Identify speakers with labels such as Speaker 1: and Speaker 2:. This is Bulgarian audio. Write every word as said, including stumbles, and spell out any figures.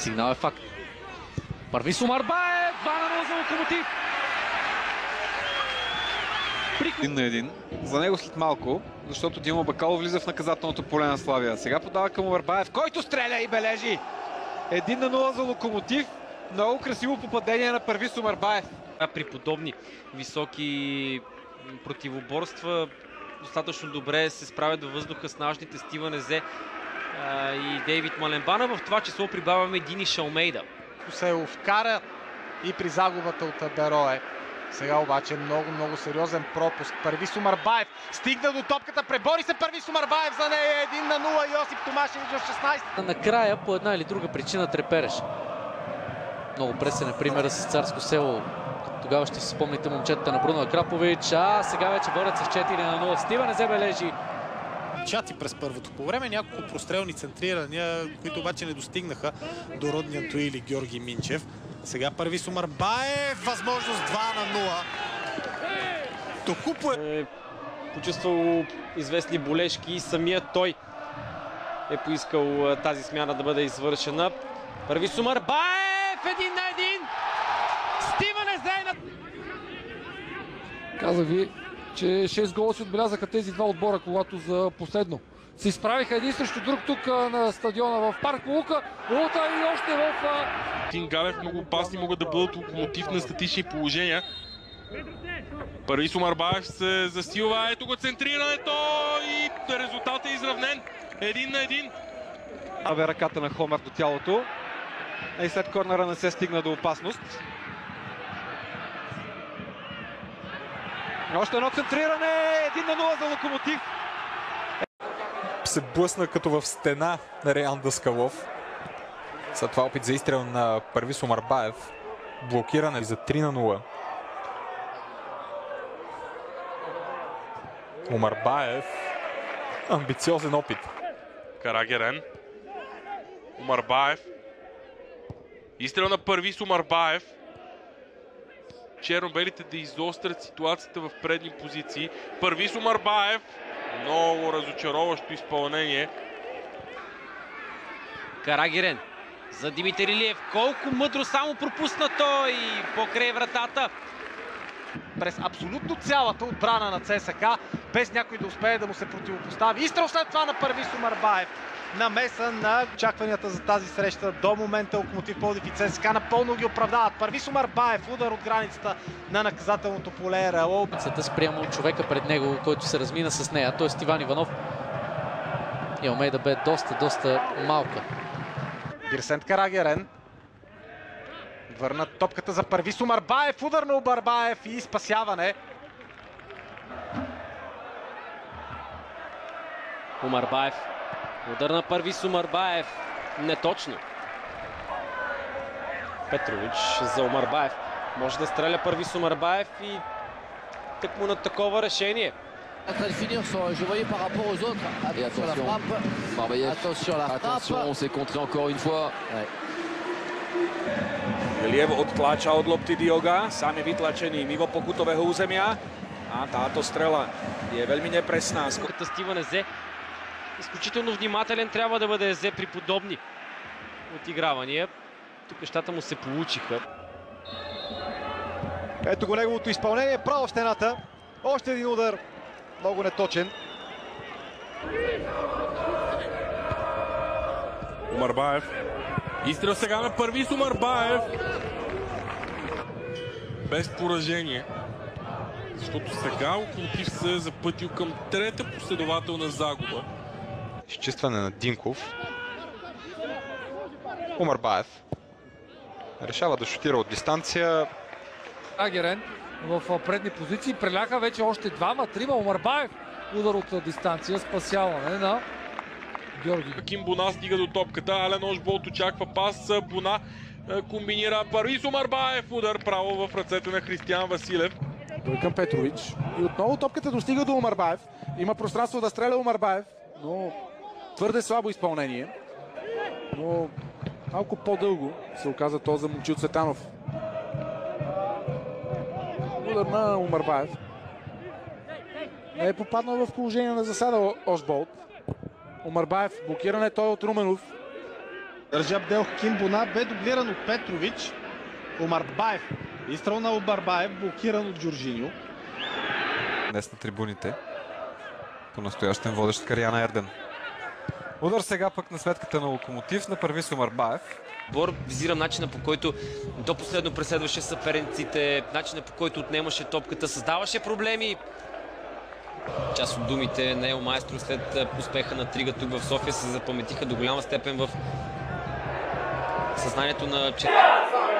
Speaker 1: Сигнал е факт. Парвис Омарбаев, два на нула за Локомотив.
Speaker 2: Един на един. За него след малко, защото Димо Бакалов влиза в наказателното поле на Славия. Сега подава към Омарбаев, който стреля и бележи. Един на нула за Локомотив. Много красиво попадение на Парвис Омарбаев.
Speaker 3: При подобни високи противоборства достатъчно добре се справят във въздуха с нашите Стивън Езе и Дейвид Маленбана. В това число прибавяме Дини Шалмейда.
Speaker 4: Се вкара и при загубата от Берое. Сега обаче много, много сериозен пропуск. Парвис Омарбаев стигна до топката, пребори се Парвис Омарбаев за нея. един на нула. Йосип Томашевич в шестнайсета.
Speaker 1: Накрая по една или друга причина трепереш. Много пресен е примера с Царско село. Тогава ще си спомните момчетата на Бруно Акрапович. А сега вече борят с четири на нула. Стивън Езе бележи.
Speaker 5: Чати през първото по време, няколко прострелни центрирания, които обаче не достигнаха до родния Туили Георги Минчев. Сега Парвис Омарбаев, възможност два на нула. Токупо
Speaker 3: е почувствал известни болешки и самият той е поискал тази смяна да бъде извършена. Парвис Омарбаев, един на един. Стивън Езе на...
Speaker 6: Казах ви, че шест гола си отбелязаха тези два отбора, когато за последно се изправиха един срещу друг тук на стадиона в Парк Лука. Лута и още в...
Speaker 7: Тин Галев много опасни могат да бъдат Локомотив на статични положения. Парвис Омарбаев се засилва. Ето го центрирането и резултатът е изравнен. Един на един.
Speaker 2: Абе ръката на Хомер до тялото. И след корнера не се стигна до опасност. Още едно центриране. един на нула за Локомотив.
Speaker 8: Се блъсна като в стена на Реян Даскалов. След това опит за изстрел на Парвис Омарбаев. Блокиране за три на нула. Омарбаев. Амбициозен опит.
Speaker 7: Карагерен. Омарбаев. Изстрел на Парвис Омарбаев. Черно-белите да изострят ситуацията в предни позиции. Парвис Омарбаев. Много разочароващо изпълнение.
Speaker 3: Карагерен за Димитър Илиев. Колко мъдро само пропусна той покрай вратата.
Speaker 4: През абсолютно цялата отбрана на ЦСКА, без някой да успее да му се противопостави. Изстрел след това на Парвис Омарбаев. Намеса на очакванията за тази среща. До момента Локомотив Пловдив и ЦСКА напълно ги оправдават. Парвис Омарбаев, удар от границата на наказателното поле. Рао.
Speaker 1: Спрямо от човека пред него, който се размина с нея, т.е. Иван Иванов. И Алмейда бе доста, доста малка.
Speaker 4: Бирсент Карагерен. Върна топката за Парвис Омарбаев. Удар на Омарбаев и спасяване.
Speaker 3: Омарбаев. Удар на Парвис Омарбаев. Неточно. Петрович за Омарбаев. Може да стреля Парвис Омарбаев и тъкмо на такова решение.
Speaker 9: Iliev odtláča od lopty Dioga, sám je vytlačený mimo pokutového územia a táto strela je veľmi nepresná.
Speaker 3: Стивън Езе. Изключително внимателен трябва да бъде Езе при подобни отигравания. Тук нещата му се получиха.
Speaker 4: Ето го неговото изпълнение, право в стената. Още един удар, много неточен.
Speaker 7: Омарбаев. Изстрел сега на Парвис Омарбаев. Без поражение. Защото сега Локомотив се е запътил към трета последователна загуба.
Speaker 8: Изчистване на Динков. Омарбаев. Решава да шутира от дистанция.
Speaker 6: Карагерен в предни позиции. Преляха вече още двама, трима. Омарбаев. Удар от дистанция. Спасяване на Георги.
Speaker 7: Ким Буна стига до топката. Ален Ошболт очаква пас. Буна комбинира Парвис Омарбаев. Удар право в ръцете на Християн Василев.
Speaker 10: Той към Петрович. И отново топката достига до Омарбаев. Има пространство да стреля Омарбаев, но твърде слабо изпълнение. Но малко по-дълго се оказа то за Момчил Цветанов. Удар на Омарбаев. Не е попаднал в положение на засада Ошболт. Омарбаев блокиране той от Руменов.
Speaker 4: Държи Абдел Хаким Буна, бе дублиран от Петрович. Омарбаев. Изстрел на Омарбаев, блокиран от Джорджиньо.
Speaker 2: Днес на трибуните. По-настоящен водещ Карияна Ерден. Удар сега пък на светката на Локомотив на Парвис Омарбаев.
Speaker 3: Бор визирам начина, по който до последно преследваше съперниците, начина, по който отнемаше топката, създаваше проблеми. Част от думите на Ел Маестро след успеха на Трига тук в София се запаметиха до голяма степен в съзнанието на